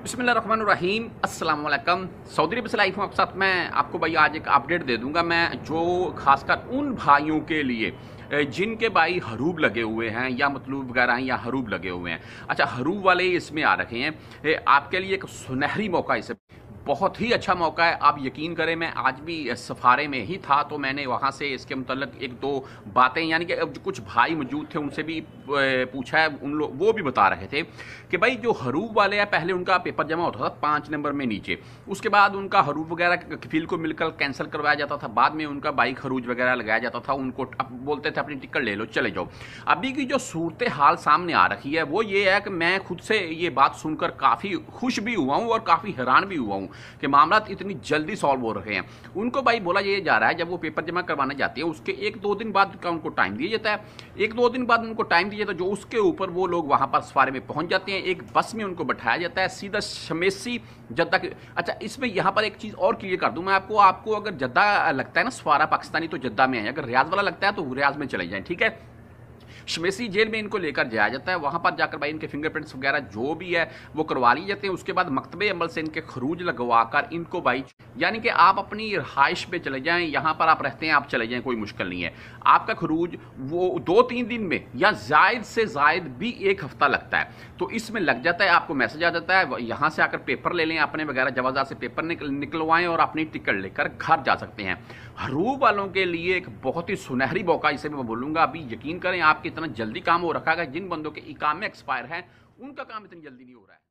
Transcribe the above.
बिस्मिल्लाहिर्रहमानिर्रहीम अस्सलाम वालेकुम। सऊदी अरब से लाइव हूँ आपके साथ। मैं आपको भाई आज एक अपडेट दे दूंगा, मैं जो खासकर उन भाइयों के लिए जिनके भाई हरूब लगे हुए हैं या मतलूब वगैरह हैं या हरूब लगे हुए हैं। अच्छा, हरूब वाले इसमें आ रखे हैं। आपके लिए एक सुनहरी मौका, इसे बहुत ही अच्छा मौका है। आप यकीन करें, मैं आज भी सफारे में ही था तो मैंने वहाँ से इसके मुतल्लिक एक दो बातें, यानी कि अब जो कुछ भाई मौजूद थे उनसे भी पूछा है। उन लोग वो भी बता रहे थे कि भाई जो हरूब वाले हैं, पहले उनका पेपर जमा होता था 5 नंबर में नीचे, उसके बाद उनका हरूब वगैरह कफील को मिलकर कैंसिल करवाया जाता था, बाद में उनका बाइक खरूज वगैरह लगाया जाता था, उनको अब बोलते थे अपनी टिकट ले लो चले जाओ। अभी की जो सूरत हाल सामने आ रखी है वो ये है कि मैं खुद से ये बात सुनकर काफ़ी खुश भी हुआ हूँ और काफ़ी हैरान भी हुआ हूँ कि मामला इतनी जल्दी सॉल्व हो रहे हैं। उनको भाई बोला ये जा रहा है, जब वो पेपर जमा करवाने जाते हैं उसके 1-2 दिन बाद का उनको टाइम दिया जाता है। 1-2 दिन बाद उनको टाइम दिया जाता है, जो उसके ऊपर वो लोग वहां पर सफारे में पहुंच जाते हैं। एक बस में उनको बैठाया जाता है सीधा शमेसी जद्दा के। अच्छा, इसमें यहां पर एक चीज और क्लियर कर दूं मैं आपको अगर जद्दा लगता है ना सफारा पाकिस्तानी, तो जद्दा में है। अगर रियाज वाला लगता है तो रियाज में चले जाएं, ठीक है। शमेसी जेल में इनको लेकर जाया जाता है, वहां पर जाकर भाई इनके फिंगरप्रिंट्स वगैरह जो भी है वो करवा लिए जाते हैं। उसके बाद मकतबे अमल से इनके खरूज लगवाकर इनको भाई, यानी कि आप अपनी रहाइश पे चले जाएं, यहां पर आप रहते हैं आप चले जाएं, कोई मुश्किल नहीं है। आपका खरूज वो 2-3 दिन में या जायद से जायद भी 1 हफ्ता लगता है, तो इसमें लग जाता है। आपको मैसेज आ जाता है, यहां से आकर पेपर ले लें अपने वगैरह, जवाजा से पेपर निकलवाएं और अपनी टिकट लेकर घर जा सकते हैं। हरूब वालों के लिए एक बहुत ही सुनहरी मौका, इसे मैं बोलूंगा। अभी यकीन करें, आपके इतना जल्दी काम हो रखा है। जिन बंदों के इकामे एक्सपायर हैं उनका काम इतनी जल्दी नहीं हो रहा है।